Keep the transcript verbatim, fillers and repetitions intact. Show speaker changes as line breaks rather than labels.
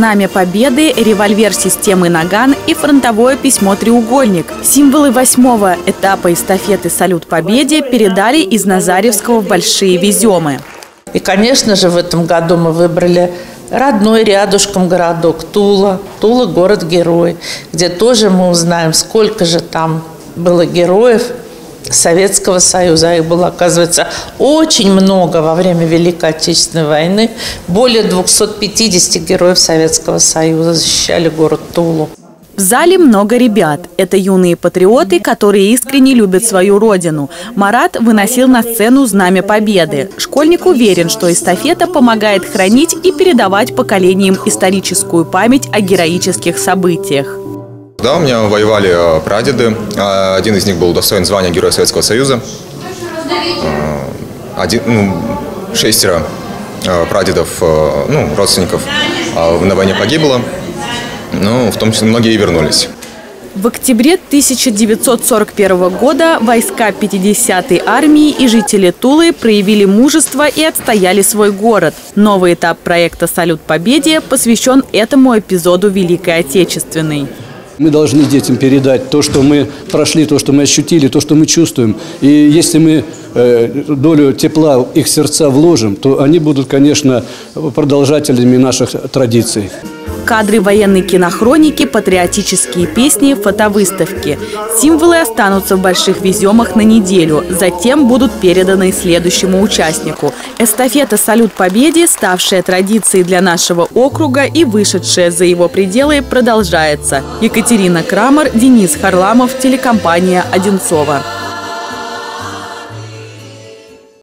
Знамя Победы, револьвер системы «Наган» и фронтовое письмо «Треугольник». Символы восьмого этапа эстафеты «Салют Победе» передали из Назаревского в Большие Веземы.
И, конечно же, в этом году мы выбрали родной рядышком городок Тула. Тула – город-герой, где тоже мы узнаем, сколько же там было героев Советского Союза. Их было, оказывается, очень много во время Великой Отечественной войны. Более двухсот пятидесяти героев Советского Союза защищали город Тулу.
В зале много ребят. Это юные патриоты, которые искренне любят свою родину. Марат выносил на сцену Знамя Победы. Школьник уверен, что эстафета помогает хранить и передавать поколениям историческую память о героических событиях.
Да, у меня воевали прадеды. Один из них был удостоен звания Героя Советского Союза. Один, ну, шестеро прадедов, ну, родственников на войне погибло. Ну, в том числе многие и вернулись.
В октябре тысяча девятьсот сорок первого года войска пятидесятой армии и жители Тулы проявили мужество и отстояли свой город. Новый этап проекта «Салют Победе» посвящен этому эпизоду Великой Отечественной.
Мы должны детям передать то, что мы прошли, то, что мы ощутили, то, что мы чувствуем. И если мы э, долю тепла в их сердца вложим, то они будут, конечно, продолжателями наших традиций.
Кадры военной кинохроники, патриотические песни, фотовыставки. Символы останутся в Больших Веземах на неделю. Затем будут переданы следующему участнику. Эстафета «Салют Победе», ставшая традицией для нашего округа и вышедшая за его пределы, продолжается. Екатерина Крамер, Денис Харламов, телекомпания «Одинцово».